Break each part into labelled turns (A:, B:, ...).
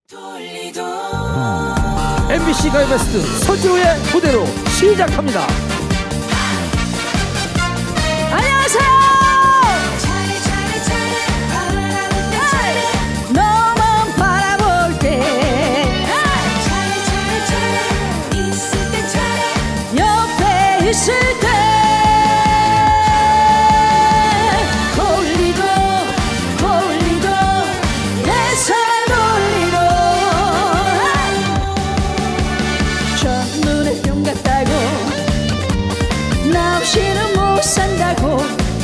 A: MBC 가요베스트 서지호의 무대로 시작합니다.
B: 안녕하세요. 너만 바라볼 때 옆에 있을 때 돌리도 돌리도 내 삶 돌리도 첫눈에 뿅 같다고 나 없이는 못 산다고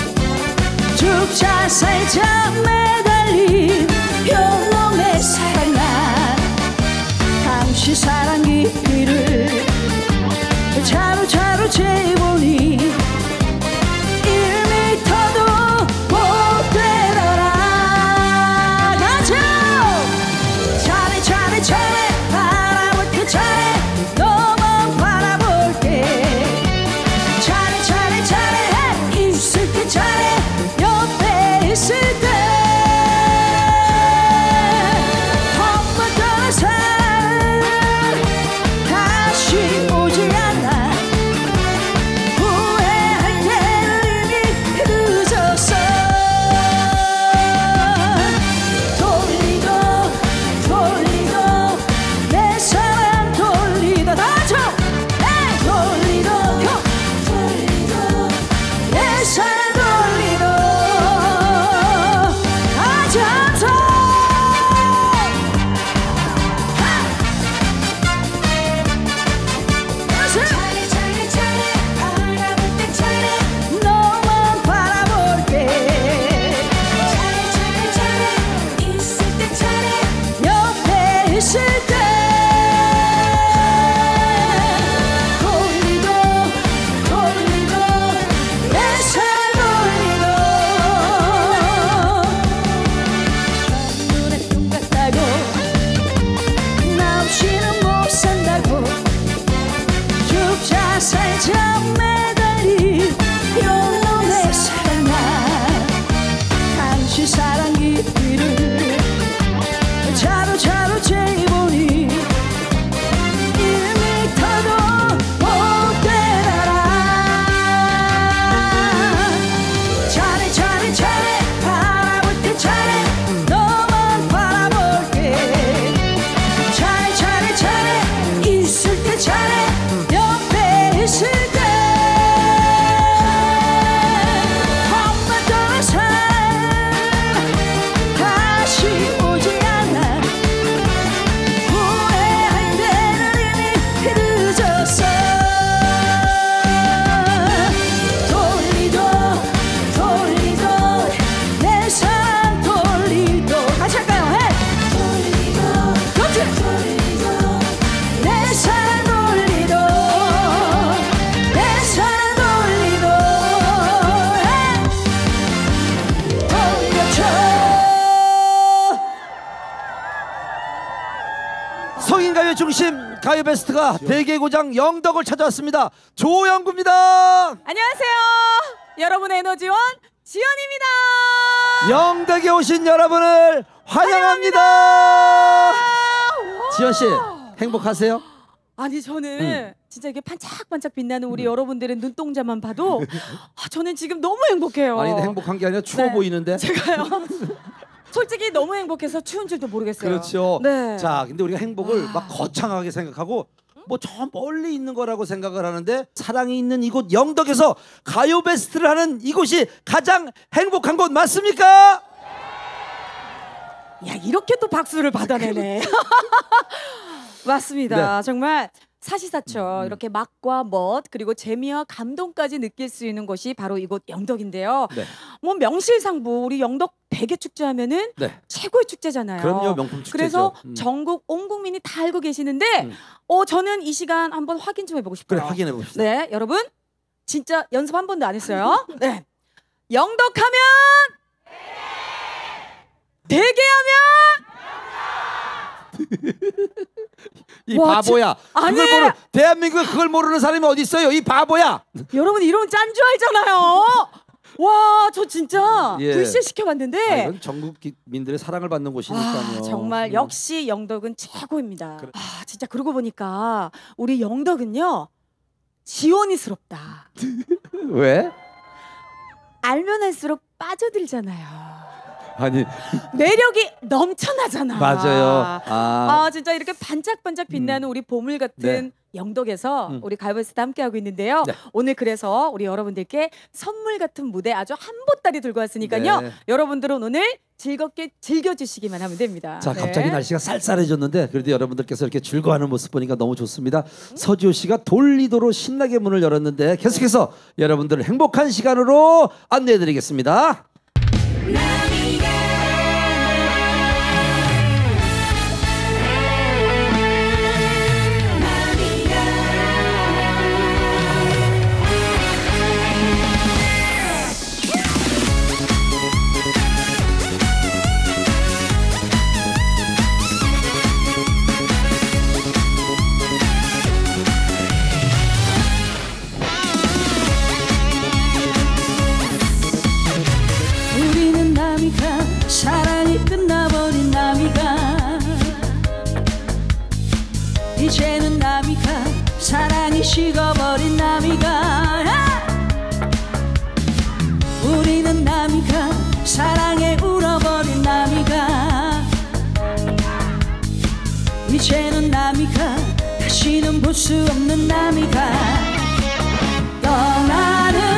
B: 죽자 살자 매달린 요놈의 사랑아 당신 사랑 깊이를 차로차로 재보니 1m도 못 되더라. 가자 차례 차례 차례 바라볼게 차례 너만 바라볼게 차례 차례 차례 있을 때 차례 옆에 있을 때 한번 떠나서 다시 오지 않아 후회할 때는 이미 늦었어. 돌리도 돌리도 내 사랑 돌리도 다쳐 돌리도 돌리도 내 사랑 돌리도 아자서 차례 차례 차례 바라볼 때 차례 너만 바라볼게 차례 차례 차례 있을 때 차례 옆에 있을 때 돌리도 돌리도 내 삶 돌리도 첫눈에 뿅 같다고 나 없이는 못 산다고 죽자 살자 매달린 요놈의 사랑아 당신 사랑 깊이를 차로차로 재보니 1m도 못 되더라. 차례 차례 차례 바라볼 때 차례 너만 바라볼게 차례 차례 차례 있을 때 차례 옆에 있을 때 한번 떠나서 다시 오지 않아 후회할 때는 이미 늦었어. 돌리도 돌리도 내 사랑 돌리도 같이 할까요? 돌리도 그렇지 돌리도 내 사랑 돌리도 내 사랑 돌리도 돌려줘.
A: 성인가요 중심 가요베스트가 대개고장 영덕을 찾아왔습니다. 조영구입니다.
B: 안녕하세요. 여러분의 에너지원 지연입니다.
A: 영덕에 오신 여러분을 환영합니다. 지연씨 행복하세요?
B: 아니 저는 진짜 이게 반짝반짝 빛나는 우리 여러분들의 눈동자만 봐도 저는 지금 너무 행복해요.
A: 아니 근데 행복한 게 아니라 추워
B: 네.
A: 보이는데.
B: 제가요. 솔직히 너무 행복해서 추운 줄도 모르겠어요.
A: 그렇죠.
B: 네.
A: 자, 근데 우리가 행복을 막 거창하게 생각하고 뭐 저 멀리 있는 거라고 생각을 하는데 사랑이 있는 이곳 영덕에서 가요베스트를 하는 이곳이 가장 행복한 곳 맞습니까?
B: 야 이렇게 또 박수를 받아내네. 맞습니다.
A: 네.
B: 정말 사시사철 이렇게 맛과 멋 그리고 재미와 감동까지 느낄 수 있는 곳이 바로 이곳 영덕인데요.
A: 네.
B: 뭐 명실상부 우리 영덕 대게 축제 하면은
A: 네.
B: 최고의 축제잖아요.
A: 그럼요, 명품 축제죠.
B: 그래서 전국 온 국민이 다 알고 계시는데 저는 이 시간 한번 확인 좀 해보고 싶어요.
A: 그래, 확인해 봅시다.
B: 네, 여러분 진짜 연습 한 번도 안 했어요. 네, 영덕하면 대게하면
A: 이
B: 와,
A: 바보야.
B: 아니.
A: 그걸 모르 대한민국에 그걸 모르는 사람이 어디 있어요? 이 바보야.
B: 여러분 이러면 짠 줄 알잖아요. 와, 저 진짜
A: 예.
B: 불시에 시켜봤는데
A: 이건 전국 민들의 사랑을 받는 곳이니까요.
B: 정말 역시 영덕은 최고입니다. 진짜 그러고 보니까 우리 영덕은요 지원이스럽다.
A: 왜?
B: 알면 할수록 빠져들잖아요.
A: 아니
B: 매력이 넘쳐나잖아.
A: 맞아요.
B: 진짜 이렇게 반짝반짝 빛나는 우리 보물 같은
A: 네.
B: 영덕에서 우리 가요베스트 함께하고 있는데요.
A: 네.
B: 오늘 그래서 우리 여러분들께 선물 같은 무대 아주 한보따리 들고 왔으니까요.
A: 네.
B: 여러분들은 오늘 즐겁게 즐겨주시기만 하면 됩니다.
A: 자,
B: 네.
A: 갑자기 날씨가 쌀쌀해졌는데 그래도 여러분들께서 이렇게 즐거워하는 모습 보니까 너무 좋습니다. 서지호 씨가 돌리도록 신나게 문을 열었는데 계속해서 여러분들을 행복한 시간으로 안내해드리겠습니다.
C: 우리는 나미가 사랑이 끝나버린 나미가 이제는 나미가 사랑이 식어버린 나미가 우리는 나미가 사랑에 울어버린 나미가 이제는 나미가 다시는 볼 수 없는 나미가 떠나는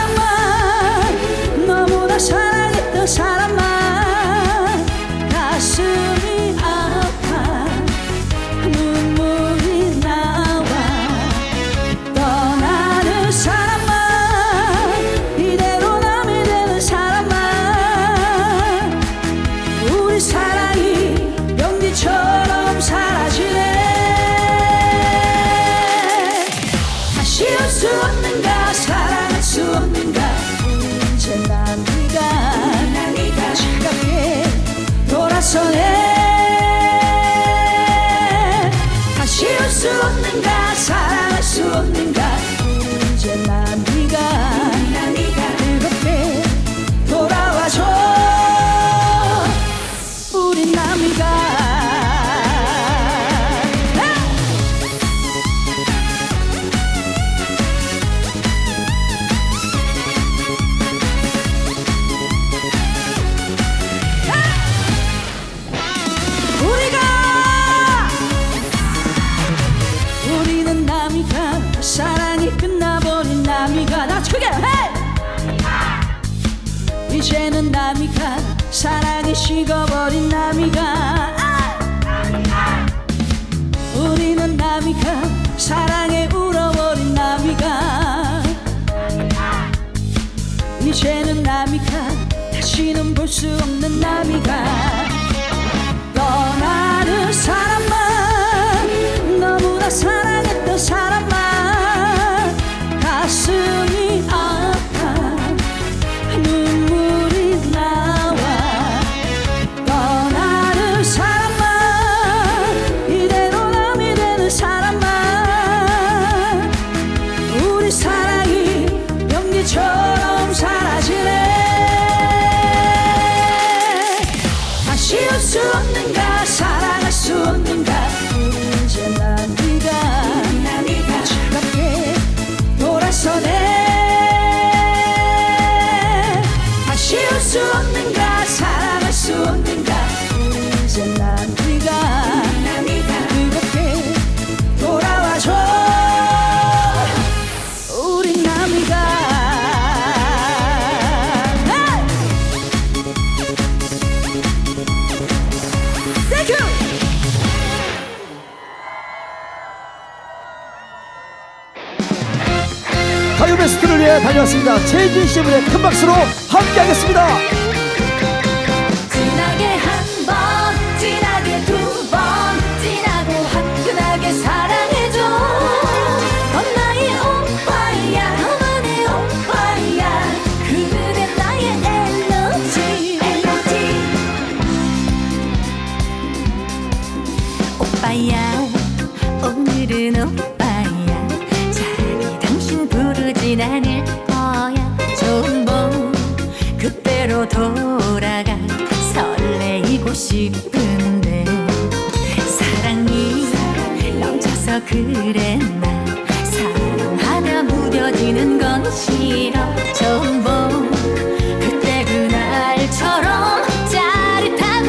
C: 사람만 너무나 사랑했던 사람만 가슴이 아파 눈물이 나와 떠나는 사람만 이대로 남이 되는 사람만 우리 사랑이 연기처럼 사라지네 다시 올 수 없는가 사랑할 수 없는가 이제 난 네가 차갑게 돌아서네 다시 올 수 없는가 사랑할 수 없는가 이제 난 네가 뜨겁게 돌아와줘 우리 남이가 우리는 나미가 사랑이 끝나버린 나미가 나 크게 해 이제는 나미가 사랑이 식어버린 나미가 우리는 나미가 사랑에 울어버린 나미가 이제는 나미가 다시는 볼 수 없는 나미가 떠나는 사람만 너무나 사랑했던 사람만 가슴이 아파 눈물이 나와 떠나는 사람만 이대로 남이 되는 사람만 우리 사랑이 연기처럼 사라지네 다시 올 수 없는가 사랑할 수 없는가 이제 난 네가 차갑게 돌아서네 다시 올 수 없는가 사랑할 수 없는가 이제 난 네가 뜨겁게 돌아와줘 우리 남이가
A: 가요베스트를 위해 달려왔습니다. 최진 씨 분의 큰 박수로 함께하겠습니다.
C: 진하게 한 번 진하게 두 번 진하고 화끈하게 사랑해줘 넌 나의 오빠야 너만의 오빠야 그대 나의 에너지 오빠야 오늘은 오빠야 자기 당신 부르진 않을 거야 좋은 봄 돌아가 설레이고 싶은데 사랑이 넘쳐서 그래 나 사랑하며 무뎌지는 건 싫어 처음 본 그때 그날처럼 짜릿하고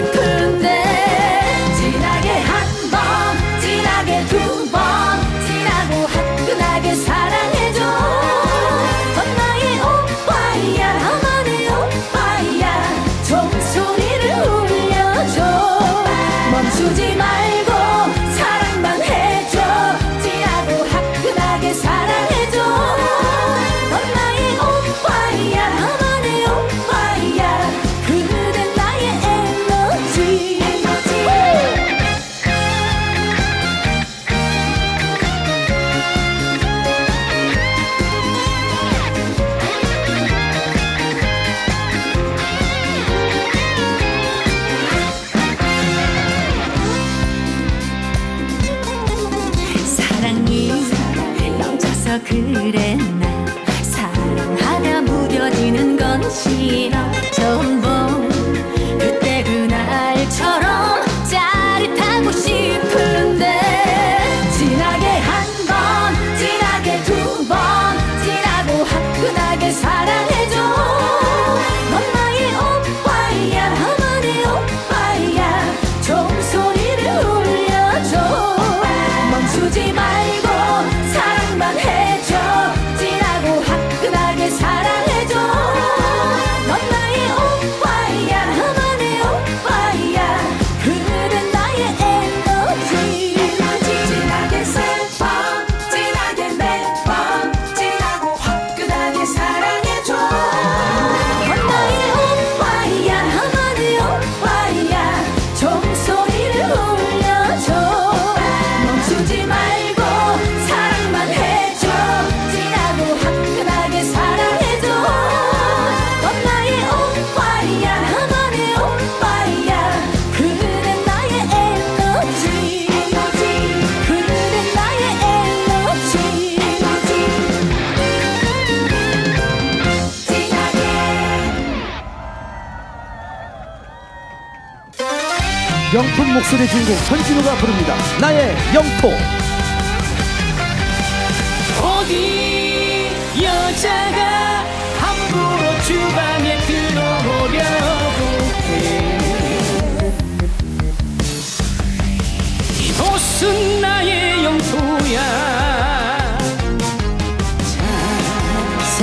C: 싶은데 진하게 한 번 진하게 두 번 진하고 화끈하게 사랑해줘 넌 나의 오빠야 나만의 오빠야 종소리를 울려줘 멈추지 말고 사랑만 해줘 진하고 화끈하게 사랑해줘 넌 나의 오빠야 나만의 오빠야 그댄 나의 에너지 사랑이 넘쳐서 그래 나 사랑하며 무뎌지는 건 싫어 처음 본 그때 그날처럼 짜릿하고 싶은데 진하게 한 번 진하게 두 번 진하고 화끈하게 사랑해줘 넌 나의 오빠야 나만의 오빠야 종소리를 울려줘 멈추지 말고 사랑만 해줘 진하고 화끈하게 사랑해줘 넌 나의 오빠야 나만의 오빠야 그댄 나의 에너지 진하게 세 번 진하게 네 번 진하고 화끈하게 사랑해줘 넌 나의 오빠야 나만의 오빠야 종소리를 울려줘 멈추지 말고 사랑만 해줘 진하고 화끈하게 사랑해줘 넌 나의 오빠야 나만의 오빠야 그댄 나의 에너지 그댄 나의 에너지 진하게
A: 명품 목소리 주인공 현진우가 부릅니다. 나의 영토.
D: 어디 여자가 함부로 주방에 들어오려고 해 이곳은 나의 영토야 잘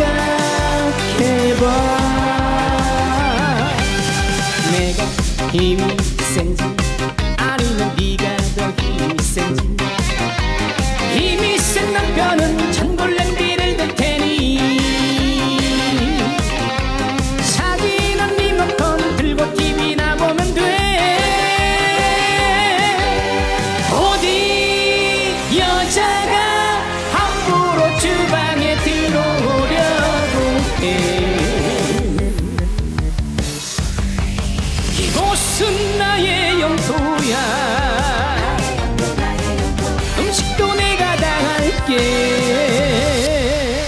D: 생각해봐 내가 힘이 센지 아니면 네가 더 힘이 센지 힘이 센 남편은 전골 냄비를 댈 테니 사진은 리모컨 들고 TV나 보면 돼 어디 여자가 함부로 주방에 들어오려고 해 이곳은 나의 영토야 음식도 내가 다 할게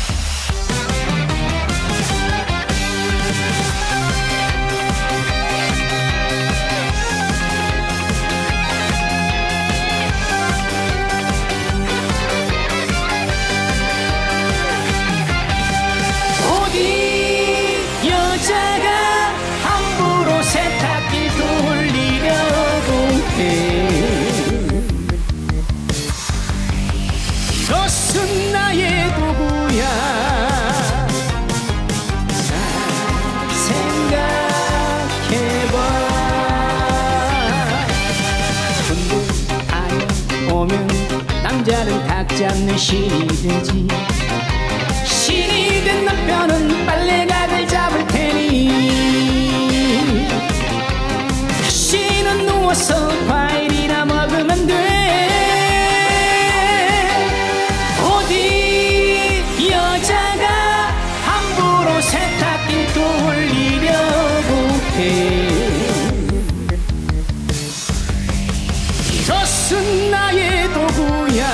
D: 어디 여자가 함부로 세탁기 돌리려고 해 이것은 나의 도구야 잘 생각해봐 군대 안에 오면 남자는 닭 잡는 신이 되지 신이 된 남편은 빨래각을 잡을 테니 다시는 누워서 과일이나 먹으면 돼 어디 여자가 함부로 세탁기 돌리려고 해 이것은 나의 도구야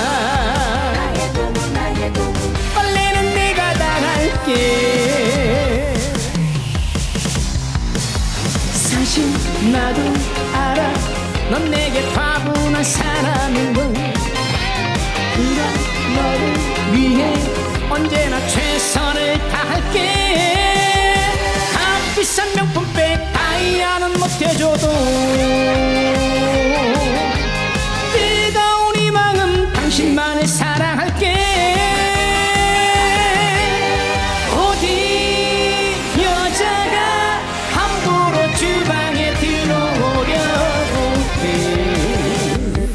D: 빨래는 내가 다 할게 과분한 사람인 걸. 그런 너를 위해 언제나 최선을 다할게. 값비싼 명품백 다이아는 못해줘도 뜨거운 이 마음 당신만을 사랑할게. 어디 여자가 함부로 주방에 들어오려고 해.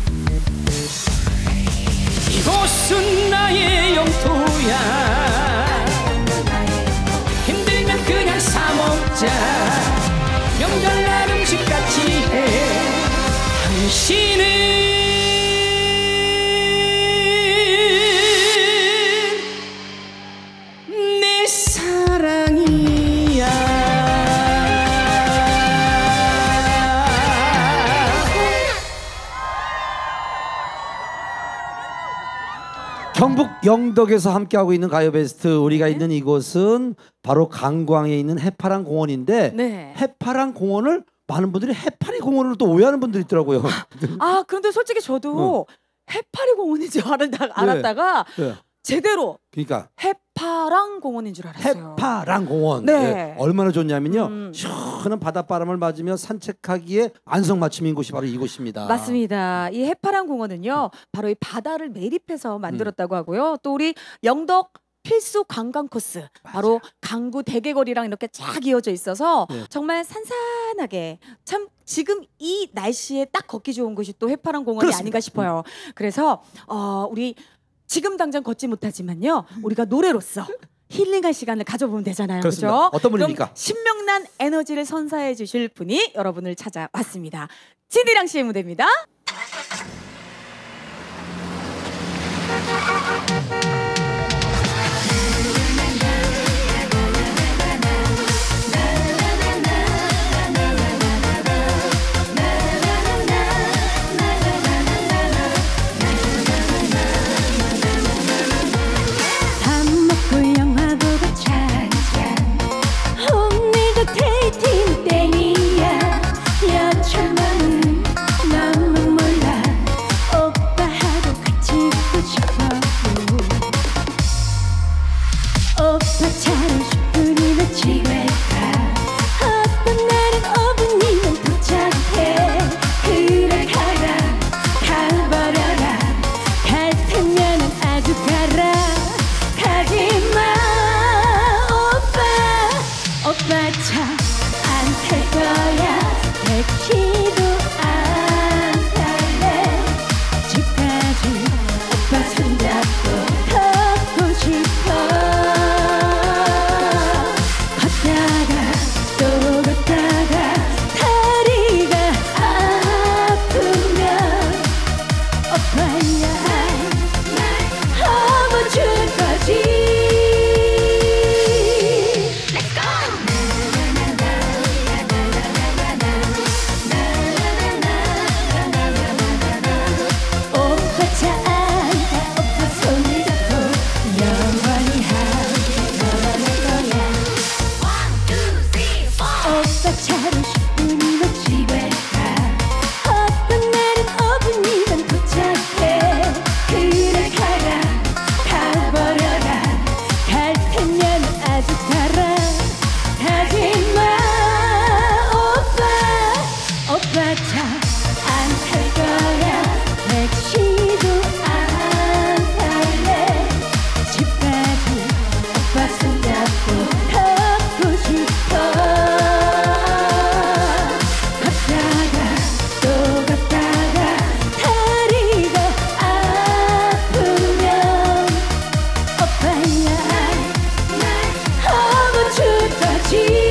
D: 이곳은 나의 영토야. 힘들면 그냥 사 먹자. 명절날 음식같이 해. 당신은 내 사랑이야.
A: 경북 영덕에서 함께하고 있는 가요베스트. 우리가 있는 이곳은 바로 강광에 있는 해파랑 공원인데
B: 네.
A: 해파랑 공원을 많은 분들이 해파리 공원으로 또 오해하는 분들이 있더라고요.
B: 아 그런데 솔직히 저도 해파리 공원인 줄 알았다가
A: 네.
B: 제대로
A: 그러니까
B: 해파랑 공원인 줄 알았어요.
A: 해파랑 공원.
B: 네.
A: 예, 얼마나 좋냐면요. 시원한 바닷바람을 맞으며 산책하기에 안성맞춤인 곳이 바로 이곳입니다.
B: 맞습니다. 이 해파랑 공원은요, 바로 이 바다를 매립해서 만들었다고 하고요. 또 우리 영덕 필수 관광 코스, 바로 강구 대게거리랑 이렇게 쫙 이어져 있어서
A: 네.
B: 정말 산산하게 참 지금 이 날씨에 딱 걷기 좋은 곳이 또 해파랑 공원이
A: 그렇습니다.
B: 아닌가 싶어요. 그래서 우리 지금 당장 걷지 못하지만요, 우리가 노래로서 힐링할 시간을 가져보면 되잖아요.
A: 그렇습니다.
B: 그렇죠?
A: 어떤 분입니까?
B: 그럼 신명난 에너지를 선사해 주실 분이 여러분을 찾아왔습니다. 진디랑 씨의 무대입니다.
C: 밥 먹고 영화 보고 차차 오늘도 데이팅 땡이야. 여차만은 너무 몰라. 오빠하고 같이 있고 싶어. 오빠 차로 10분이면 집에 가. 어떤 날은 5분이면 도착해. 그래 가라 가버려라. 갈 테면은 아주 가라. 가지마 오빠 차 안 탈 거야. 택시도 안 탈래. 집까지 오빠 손잡고 걷고 싶어. 걷다가 또 걷다가 다리가 아프면 오빠야 업어줄 거지. 오빠 차 안타 오빠 손을 잡고 영원히 함께 걸어갈 거야. 오빠 차로 10분이면 집에 가. 어떤 날은 5분이면 도착해. 그래 가라 가버려라. 갈 테면 아주 가라. 가지마 오빠 차 안 탈 거야. 택시도 안 탈래. 집까지 오빠 손잡고 걷고 싶어. 걷다가 또 걷다가 다리가 아프면 오빠야 업어줄 거지.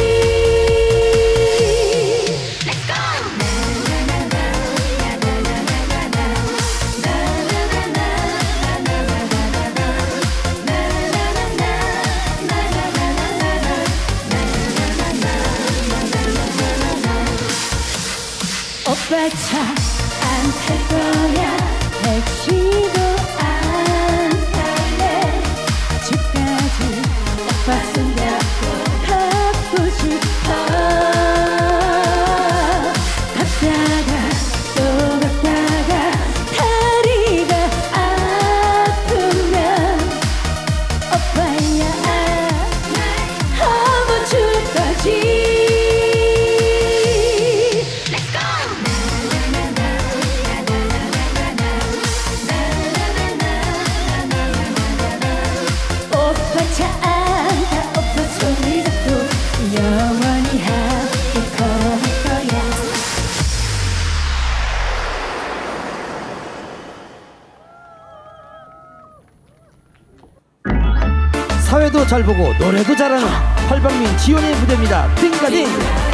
C: 오빠 차 안 탈 거야. 택시도 안 탈래. 집까지 오빠 손잡고 걷고 싶어. 걷다가 또
A: 사회도 잘 보고 노래도 잘하는 팔방민 지원의 무대입니다. 띵가띵.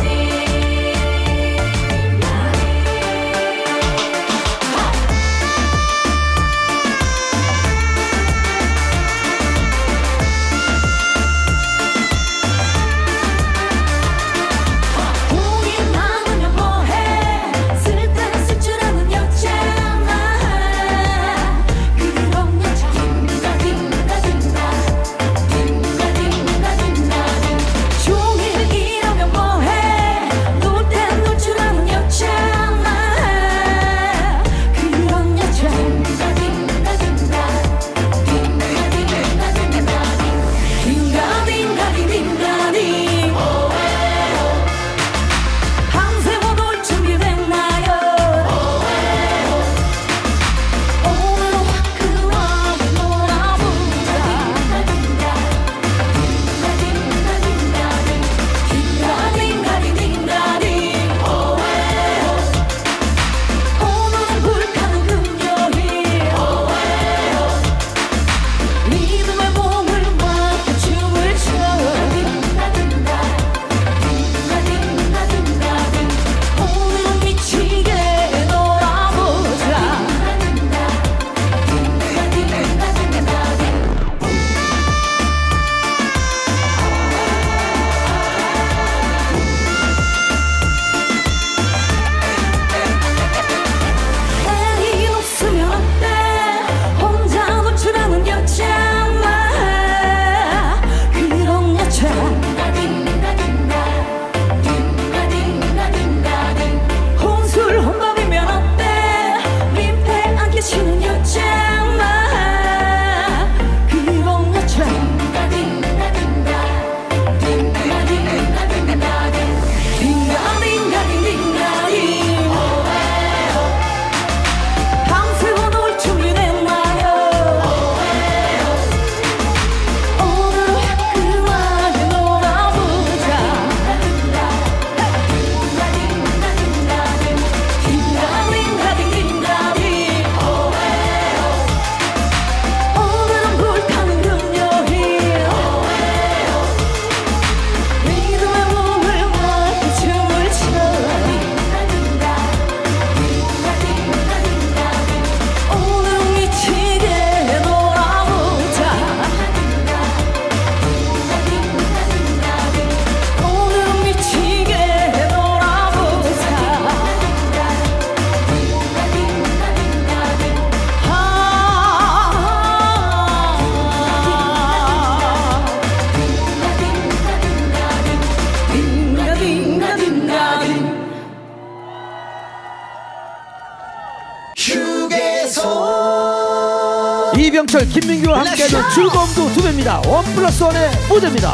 A: 이병철, 김민규와 함께하는 즐거움도 2배입니다. 1+1의 무대입니다.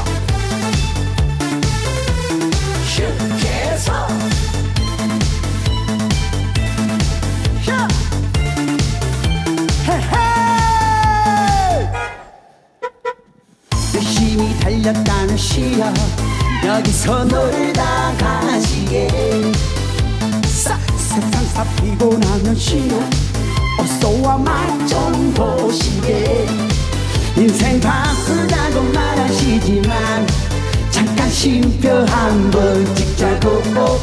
E: 열심히 달렸다는 시야 여기서 놀다 가시게 세상 삽히고 나면 쉬어 어서와 맛 좀 보시게 인생 바쁘다고 말하시지만 잠깐 쉼표 한번 찍자고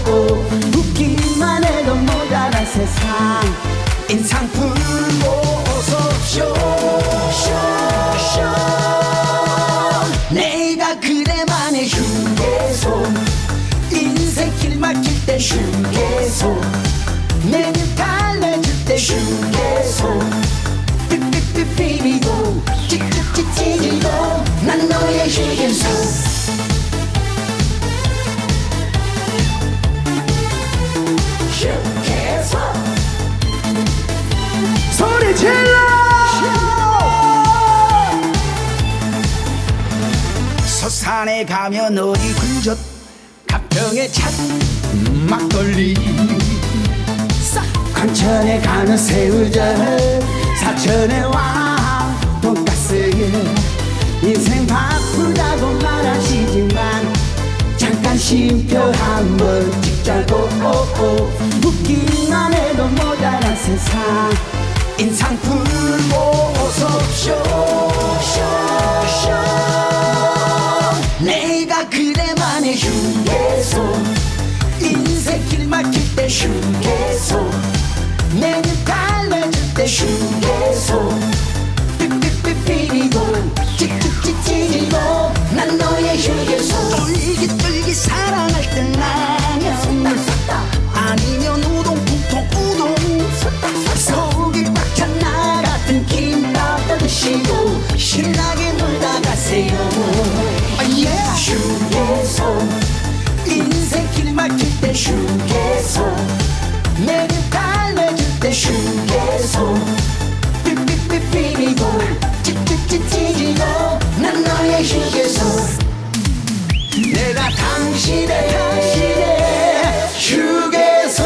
E: 웃기만 해도 모자란 세상 인상 풀고 어서쇼 내가 그래만의 휴게소 인생 길 막힐 때 휴게소 메뉴 달래줄 때 휴게소 삐삐삐삐비고 찌찌찌 찌지고 난 너의 휴게소 휴게소 소리 질러 서산에 가면 어디 굴젓 가평에 찻 막걸리 관천에 가면 새우젓 사천에 와 돈가스 인생 바쁘다고 말하시지만 잠깐 쉼표 한번 찍자고 웃기만 해도 모자란 세상 인상 풀고 어서 쇼 때 휴게소 매일 달래줄 때 휴게소 삐삐삐삐리고 찌찌찌찌리고 난 너의 휴게소 쫄깃쫄깃 사랑할 땐 라면 아니면 우동 푹통 우동 속이 꽉 찬 나 같은 김밥 드시고 신나게 놀다 가세요 휴게소 인생 길 막힐 때 휴게소 매일 달래줄 때 휴게소 삐삐삐삐리고 찌찌찌찌리고 난 너의 휴게소 내가 당신의 휴게소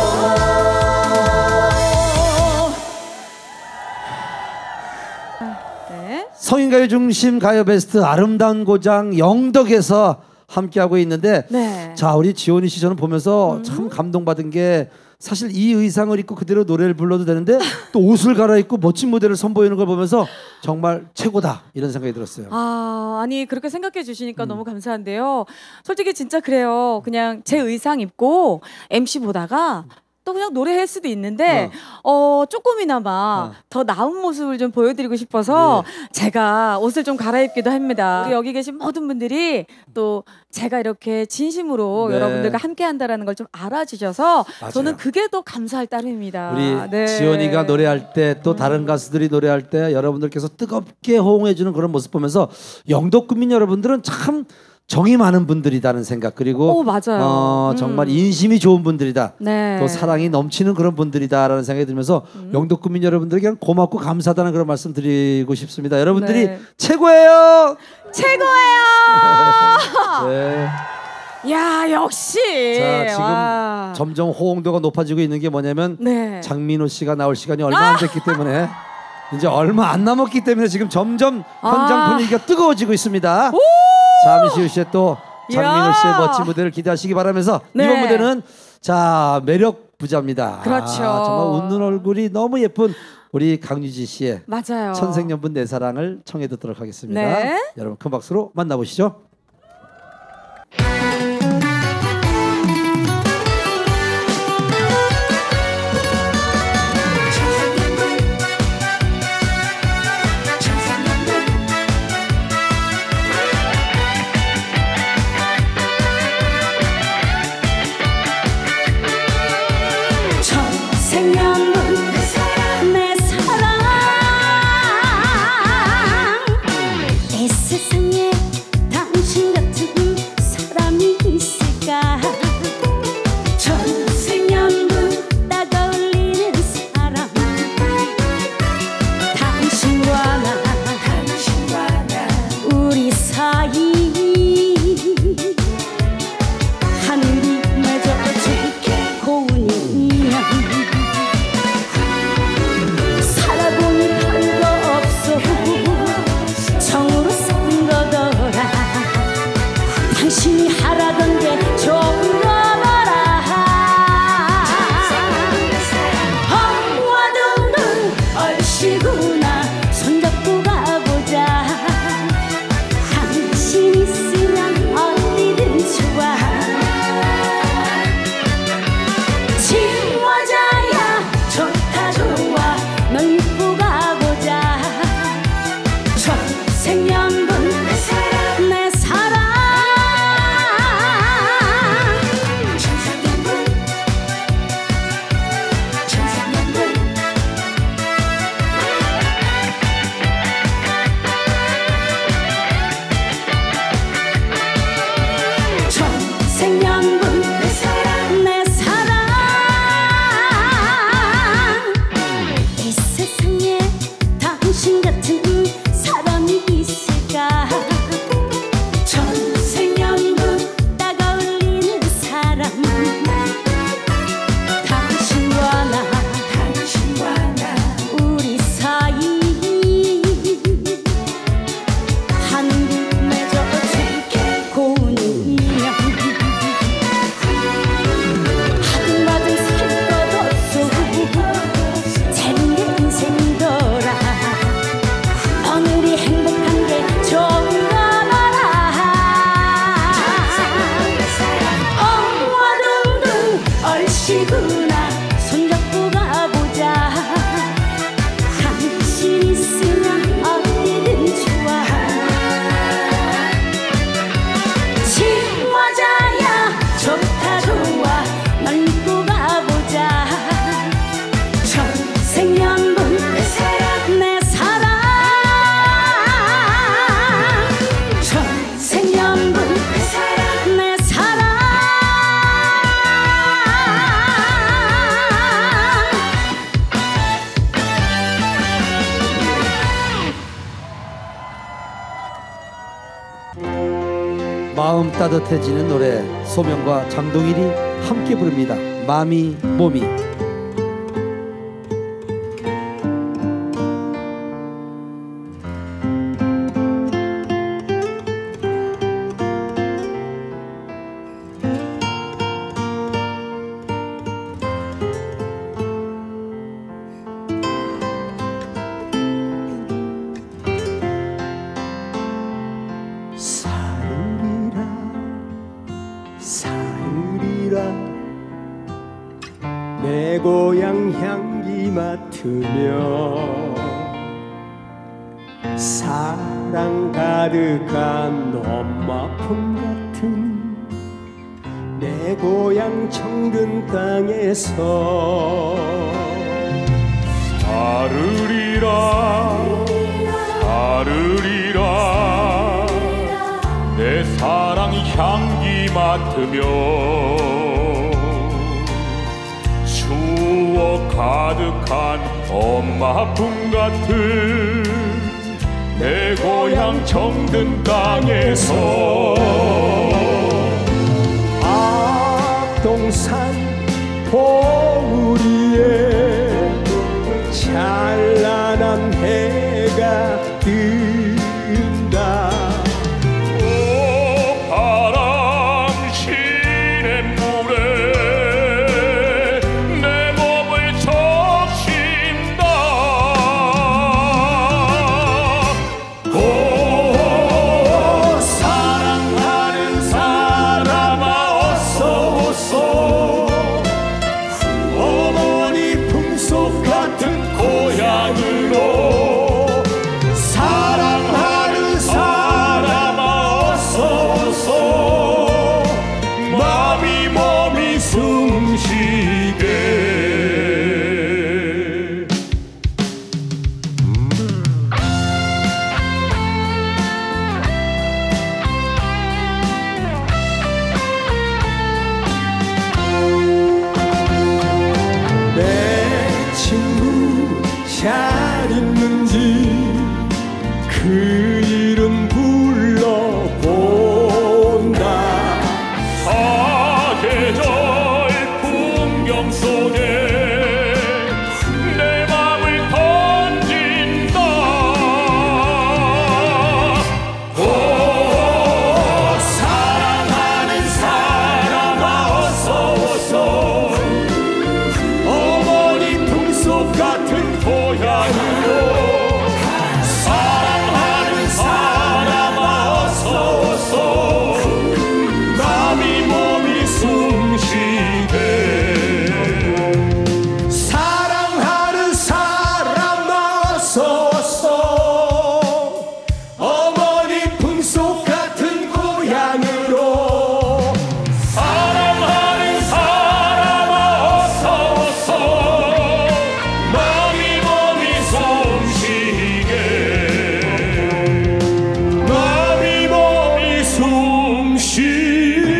B: 네.
A: 성인가요 중심 가요 베스트 아름다운 고장 영덕에서 함께하고 있는데
B: 네.
A: 자 우리 지원이 씨 저는 보면서 참 감동받은 게 사실 이 의상을 입고 그대로 노래를 불러도 되는데 또 옷을 갈아입고 멋진 무대를 선보이는 걸 보면서 정말 최고다 이런 생각이 들었어요.
B: 아니 그렇게 생각해 주시니까 너무 감사한데요. 솔직히 진짜 그래요. 그냥 제 의상 입고 MC 보다가 또 그냥 노래할 수도 있는데 조금이나마 더 나은 모습을 좀 보여드리고 싶어서 제가 옷을 좀 갈아입기도 합니다. 우리 여기 계신 모든 분들이 또 제가 이렇게 진심으로
A: 네.
B: 여러분들과 함께한다라는 걸 좀 알아주셔서
A: 맞아요.
B: 저는 그게 더 감사할 따름입니다.
A: 우리
B: 네.
A: 지원이가 노래할 때 또 다른 가수들이 노래할 때 여러분들께서 뜨겁게 호응해주는 그런 모습 보면서 영덕 구민 여러분들은 참 정이 많은 분들이다는 생각 그리고
B: 맞아요.
A: 정말 인심이 좋은 분들이다.
B: 네.
A: 또 사랑이 넘치는 그런 분들이다라는 생각이 들면서 영덕 구민 여러분들에게 고맙고 감사하다는 그런 말씀 드리고 싶습니다. 여러분들이
B: 네.
A: 최고예요.
B: 최고예요.
A: 네.
B: 야 역시.
A: 자 지금
B: 와.
A: 점점 호응도가 높아지고 있는 게 뭐냐면
B: 네.
A: 장민호 씨가 나올 시간이 얼마 안 됐기 때문에 이제 얼마 안 남았기 때문에 지금 점점 현장 분위기가 뜨거워지고 있습니다. 잠시 후에 또 장민호 씨의 멋진 무대를 기대하시기 바라면서
B: 네.
A: 이번 무대는 자 매력 부자입니다.
B: 그렇죠.
A: 정말 웃는 얼굴이 너무 예쁜 우리 강유지 씨의
B: 맞아요.
A: 천생연분 내 사랑을 청해 듣도록 하겠습니다.
B: 네.
A: 여러분 큰 박수로 만나보시죠.
C: 천생연분 내 사랑 내 세상에 당신
A: 마음 따뜻해지는 노래 소명과 장동일이 함께 부릅니다. 마미 몸이.
F: 내 고향 향기 맡으며 사랑 가득한 엄마 품 같은 내 고향 청든 땅에서
G: 사르리라 사르리라 내 사랑 향기 맡으며 추억 가득한 엄마 품 같은 내 고향 정든 땅에서
F: 앞동산 봉우리에 찬란한 해가 뜬다.
G: 바람 시냇물에 내 몸을 적신다. 오 사랑하는 사람아 어서 오소. 어머니 품속 같은 고향으로 사랑하는 사람아 어서 오소. 마음이 몸이 숨쉬게.
F: 내 친구 잘 있는지 그 이름 불러본다.
G: 사계절 풍경 속에 내 맘을 던진다. 오 사랑하는 사람아 어서 오소. 어머니 품속 같은 고향으로 사랑하는 사람아 어서 오소. 마음이 몸이 숨쉬게.
F: 사랑하는 사람아 어서 오소. 어머니 품속 같은 고향으로
G: 사랑하는 사람아 어서 오소. 마음이 몸이 숨쉬게. 마음이 몸이 숨쉬게.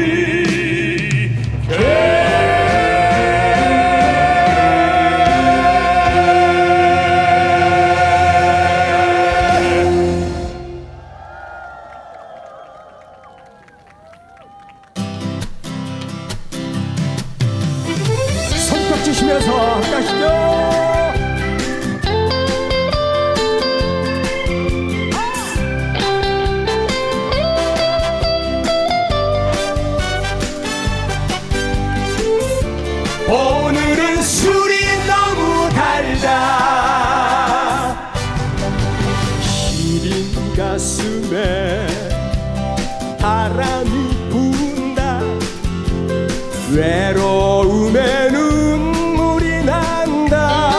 F: 손뼉 치시면서 함께 하시죠. 오늘은 술이 너무 달다. 시린 가슴에 바람이 분다. 외로움에 눈물이 난다.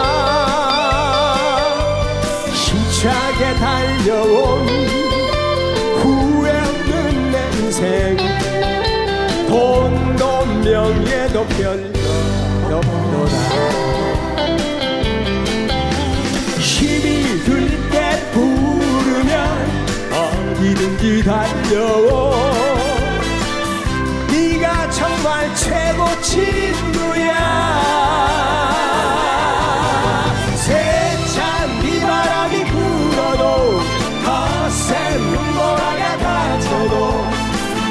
F: 힘차게 달려온 후회 없는 내 인생. 돈도 명예도 별거 없노라. 힘이 들 때 부르면 어디든지 달려오. 네가 정말 최고 친구야. 세찬 비바람이 불어도 거센 눈보라가 닥쳐도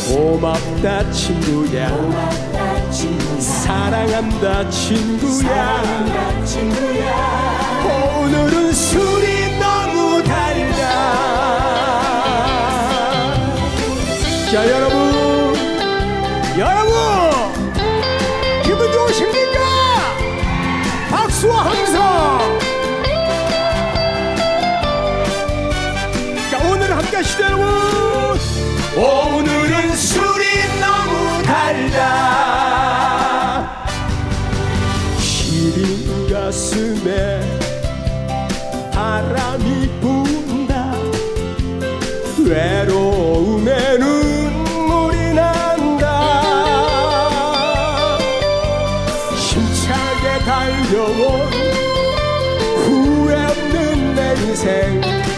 F: 고맙다 친구야 사랑한다 친구야 오늘은 술이 너무 달다. 자 여러분 기분 좋으십니까? 박수와 함성. 자 오늘 함께 하시죠 여러분. 오늘은 술이 너무 달다. 시린 가슴에 바람이 분다. 외로움에 눈물이 난다. 힘차게 달려온 후회 없는 내 인생.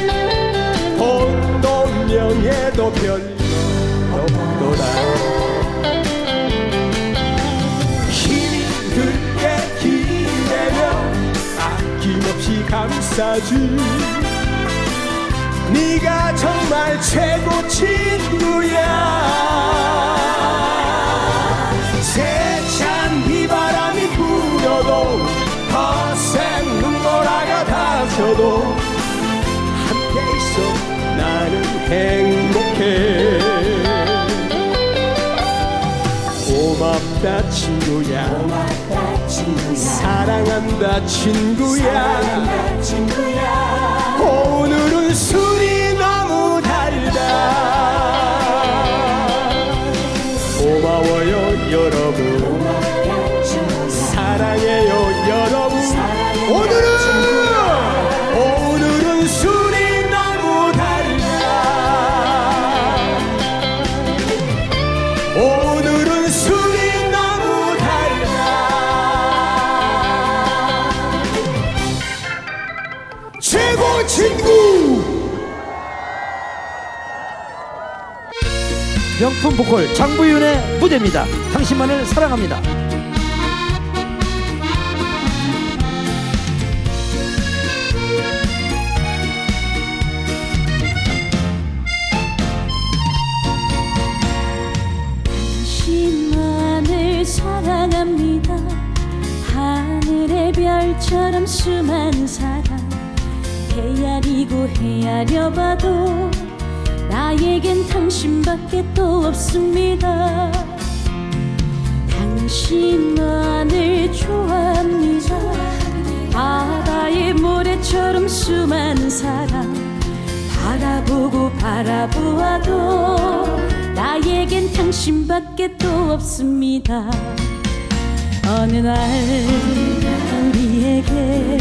F: 돈도 명예도 별로 없도다. 힘이 들게 기대며 아낌없이 감싸줄 네가 정말 최고 친구야. 세찬 비바람이 불어도 거센 눈보라가 닥쳐도 함께 있어 나는 행복해. 고맙다 친구야 사랑한다 친구야 오늘은 술이 너무 달다. 고마워요 여러분 사랑해요 여러분. 오늘은 술이 너무 달다. 오늘은 술이 너무 달다. 최고 친구.
A: 명품 보컬 장부윤의 무대입니다. 당신만을 사랑합니다.
C: 당신만을 사랑합니다. 하늘의 별처럼 수많은 사랑 헤아리고 헤아려봐도 나에겐 당신밖에 또 없습니다. 당신만을 좋아합니다. 바다의 모래처럼 수많은 사랑 바라보고 바라보아도 나에겐 당신밖에 또 없습니다. 어느 날 우리에게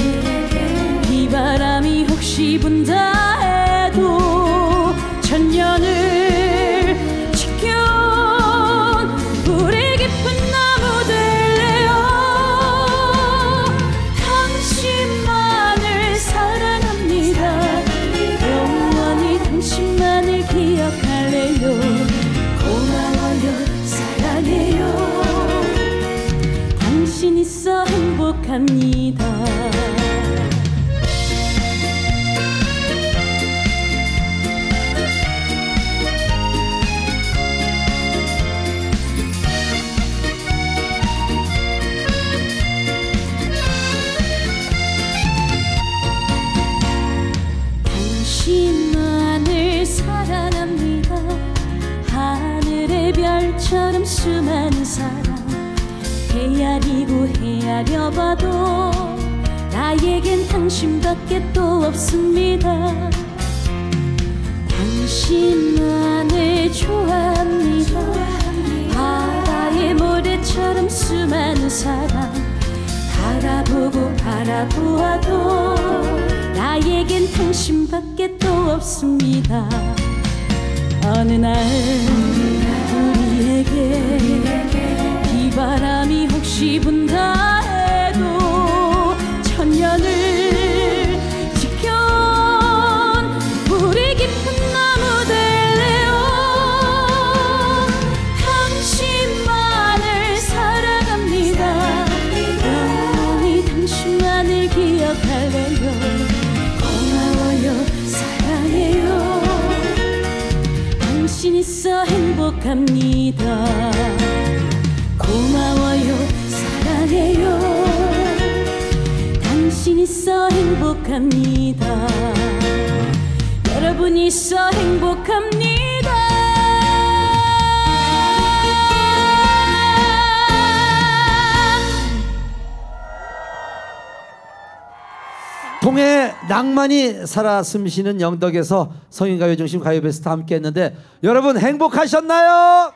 C: 비바람이 혹시 분다 해도 천년을 지켜온 우리 깊은 나무 될래요. 당신만을 사랑합니다. 영원히 당신만을 기억할래요. 고마워요 사랑해요. 당신 있어 행복합니다. 당신만을 사랑합니다. 하늘의 별처럼 수많은 사랑 헤아리고 헤아려봐도 나에겐 당신밖에 또 없습니다. 당신만을 좋아합니다. 바다의 모래처럼 수많은 사랑 바라보고 바라보아도 나에겐 당신밖에 또 없습니다. 어느 날 우리에게 비바람이 혹시 분다 해도 천년을 지켜온 우리 깊은 나무 될래요. 당신만을 사랑합니다. 영원히 당신만을 기억할래요. 고마워요 사랑해요. 당신 있어 행복 행복합니다. 고마워요 사랑해요 당신 있어 행복합니다. 여러분 있어 행복합니다.
A: 동해 낭만이 살아 숨쉬는 영덕에서 성인가요 중심 가요베스트 함께 했는데 여러분 행복하셨나요?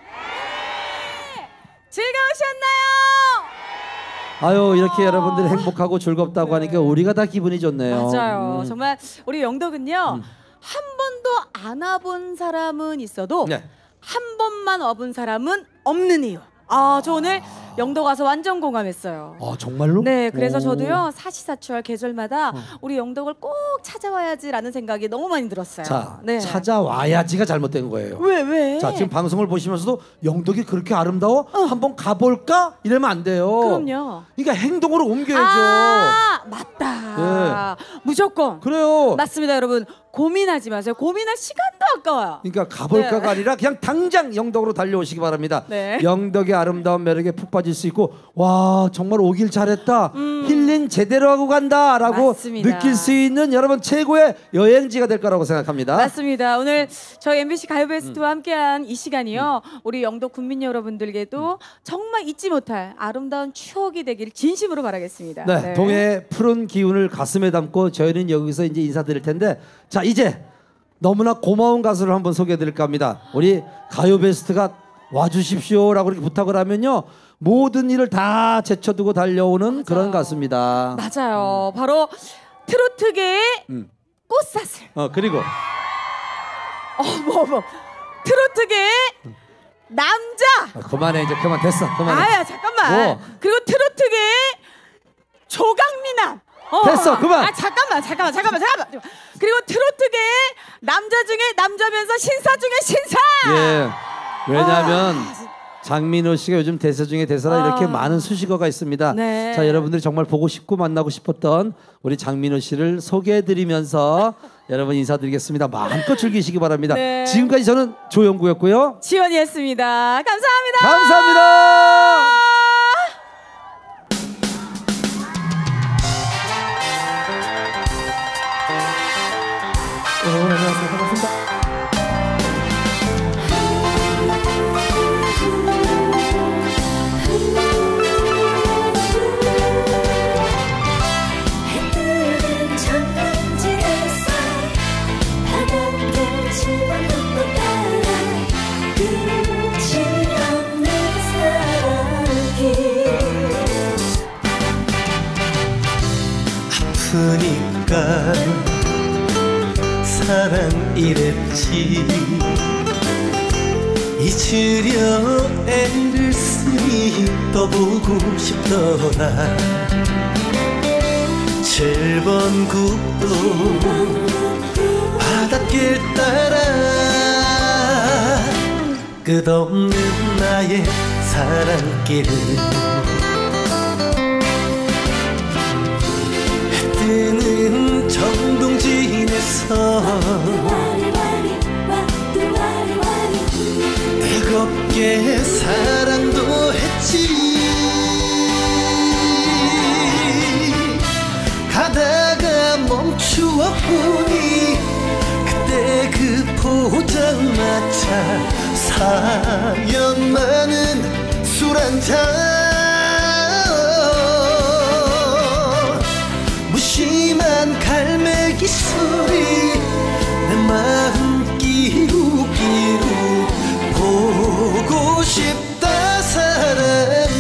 B: 즐거우셨나요?
A: 아유 이렇게 여러분들이 행복하고 즐겁다고 하니까 우리가 다 기분이 좋네요.
B: 맞아요. 정말 우리 영덕은요 한 번도 안 와본 사람은 있어도
A: 네.
B: 한 번만 와본 사람은 없는 이유. 저 오늘 영덕 와서 완전 공감했어요.
A: 정말로?
B: 네, 그래서
A: 오.
B: 저도요 사시사철 계절마다 우리 영덕을 꼭 찾아와야지라는 생각이 너무 많이 들었어요.
A: 자,
B: 네.
A: 찾아와야지가 잘못된 거예요.
B: 왜?
A: 자, 지금 방송을 보시면서도 영덕이 그렇게 아름다워? 한번 가볼까? 이러면 안 돼요.
B: 그럼요.
A: 그러니까 행동으로 옮겨야죠.
B: 맞다. 무조건.
A: 그래요.
B: 맞습니다, 여러분. 고민하지 마세요. 고민할 시간도 아까워요.
A: 그러니까 가볼까가
B: 네.
A: 아니라 그냥 당장 영덕으로 달려오시기 바랍니다.
B: 네.
A: 영덕의 아름다운 매력에 푹 빠질 수 있고 와 정말 오길 잘했다. 힐링 제대로 하고 간다라고
B: 맞습니다.
A: 느낄 수 있는 여러분 최고의 여행지가 될 거라고 생각합니다.
B: 맞습니다. 오늘 저희 MBC 가요베스트와 함께한 이 시간이요. 우리 영덕 국민 여러분들께도 정말 잊지 못할 아름다운 추억이 되길 진심으로 바라겠습니다.
A: 네, 동해의 푸른 기운을 가슴에 담고 저희는 여기서 이제 인사드릴 텐데 자 이제 너무나 고마운 가수를 한번 소개해드릴까 합니다. 우리 가요베스트가 와주십시오라고 이렇게 부탁을 하면요 모든 일을 다 제쳐두고 달려오는 그런 가수입니다.
B: 맞아요. 바로 트로트계의 꽃사슬.
A: 그리고
B: 트로트계의 남자.
A: 그만해 이제 그만 됐어 그만해.
B: 아야 잠깐만. 그리고 트로트계의 조강미남.
A: 됐어 그만.
B: 잠깐만. 그리고 트로트계의 남자 중에 남자면서 신사 중에 신사.
A: 예. 왜냐하면 장민호 씨가 요즘 대세 중에 대세라 이렇게 많은 수식어가 있습니다.
B: 네.
A: 자 여러분들이 정말 보고 싶고 만나고 싶었던 우리 장민호 씨를 소개해드리면서 여러분 인사드리겠습니다. 마음껏 즐기시기 바랍니다.
B: 네.
A: 지금까지 저는 조영구였고요.
B: 지원이었습니다. 감사합니다.
A: 감사합니다. 안녕하세요. 반갑습니다.
C: 해뜨는 전망지에서 바닷가 치워놓고 따라 끝이 없는 사랑이
F: 아프니까 사랑 이랬지 잊으려 애를 쓰니 떠보고 싶더라 7번 국도 바닷길 따라 끝없는 나의 사랑길을 해뜨는 정동진에서 뜨겁게 사랑도 했지 가다가 멈추어 보니 그때 그 포장마차 사연 많은 술 한잔 무심한 갈매기 소리 내 마음 끼우기로 보고 싶다 사랑아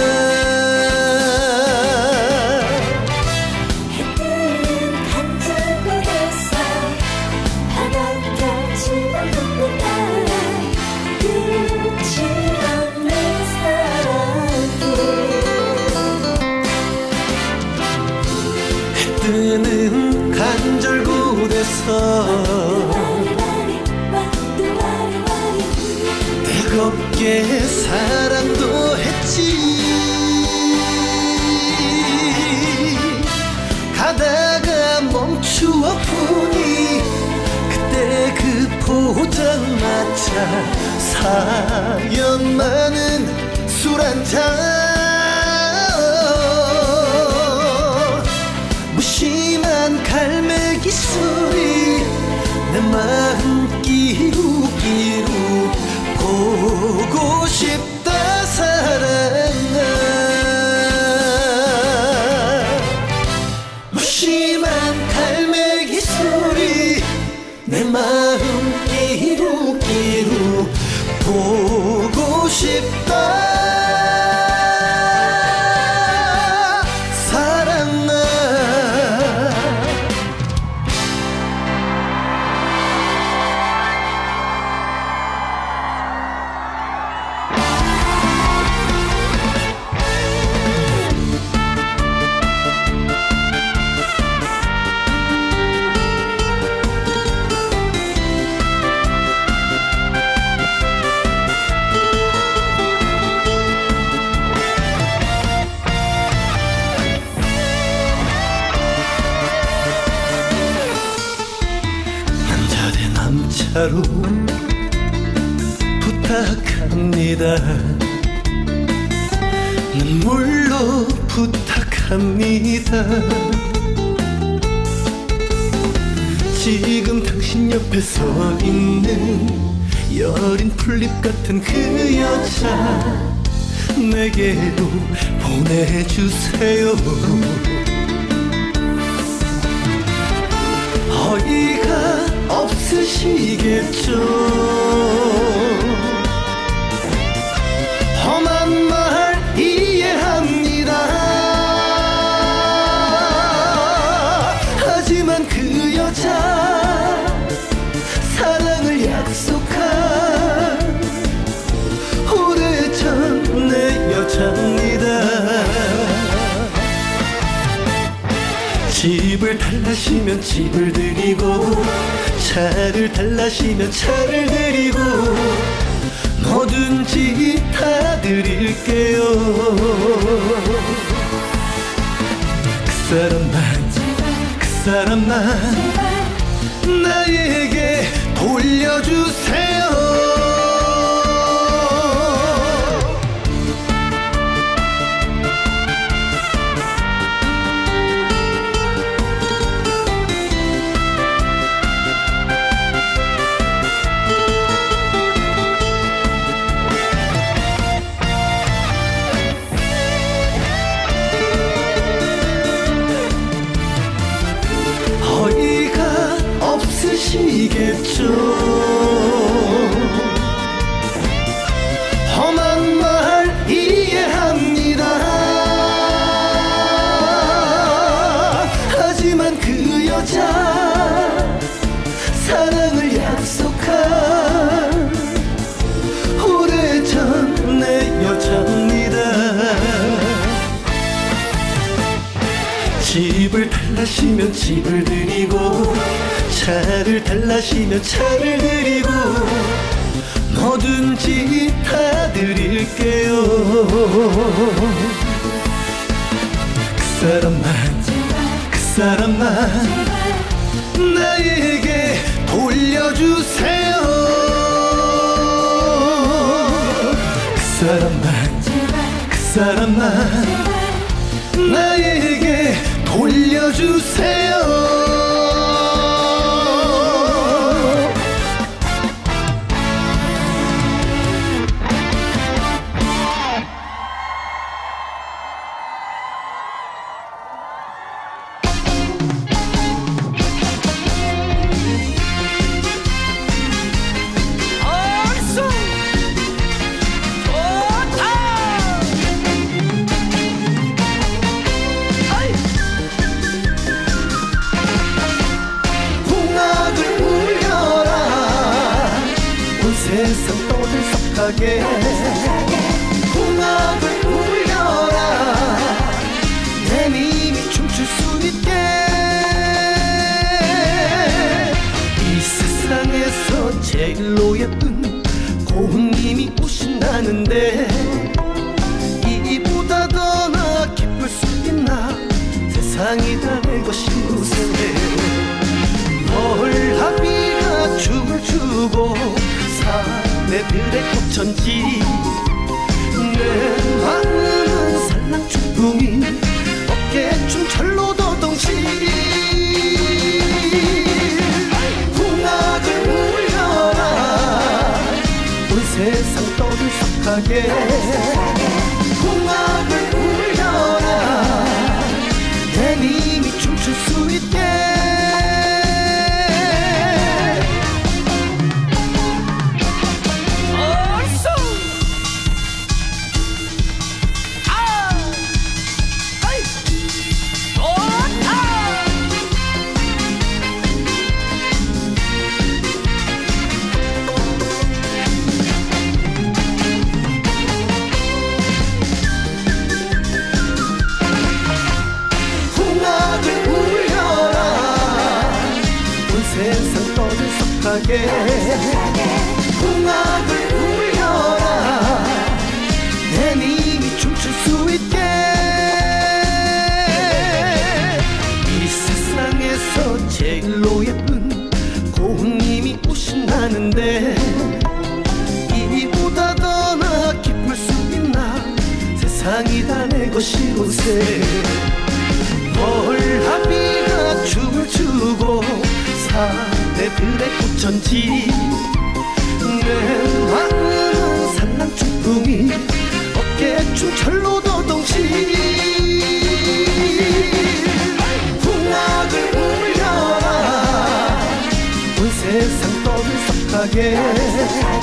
C: 해뜨는 간절곳에서 바닷가 치워놓고 따라 끝이 없는 사랑길
F: 뜨는 간절곶에서 뜨겁게 사랑도 했지 가다가 멈추어 보니 그때 그 포장마차 하얀 많은 술 한잔 무심한 갈매기 소리 내 마음 끼우기로 보고 싶다 사랑아 무심한 갈매기 소리 내 마음 끼우기로 보고 싶다 사랑아 남자 대 남자로 부탁합니다 눈물로 부탁합니다 지금 당신 옆에 서 있는 여린 풀잎 같은 그 여자 내게로 보내주세요 어이가 없으시겠죠 험한 말 이해합니다 하지만 그 여자 사랑을 약속한 오래전 내 여자입니다 집을 달라시면 집을 드리고 차를 달라시면 차를 드리고 뭐든지 다 드릴게요 그 사람만 나에게 돌려주세요 어이가 없으시겠죠 험한 말 이해합니다 하지만 그 여자 사랑을 약속한 오래전 내 여자입니다 집을 달라시면 집을 드리고 차를 달라시면 차를 드리고 뭐든지 다 드릴게요 그 사람만 나에게 돌려주세요 그 사람만 나에게 돌려주세요 세상 떠들썩하게 궁합을 울려라 내 님이 춤출 수 있게 이 세상에서 제일로 예쁜 고운님이 오신다는데 이보다 더 나 기쁠 수 있나 세상이 다 내 것인 곳에 널 합의가 춤을 추고 사내들의 꽃천지 내 마음은 산랑초풍이 어깨춤 철로도 동시 풍악을 울려라 온 세상 떠들썩하게 풍악을 울려라 내 님이 춤출 수 있게 세상 떠들썩하게 풍악을 울려라 내 님이 춤출 수 있게 이 세상에서 제일로 예쁜 고운님이 오신다는데 이보다 더 나 기쁠 수 있나 세상이 다 내 것이로세 벌하비가 춤을 추고 사내들의 꽃천지 내 마음은 산랑초풍이 어깨춤 철로도 동시 풍악을 울려라 온 세상 떠들썩하게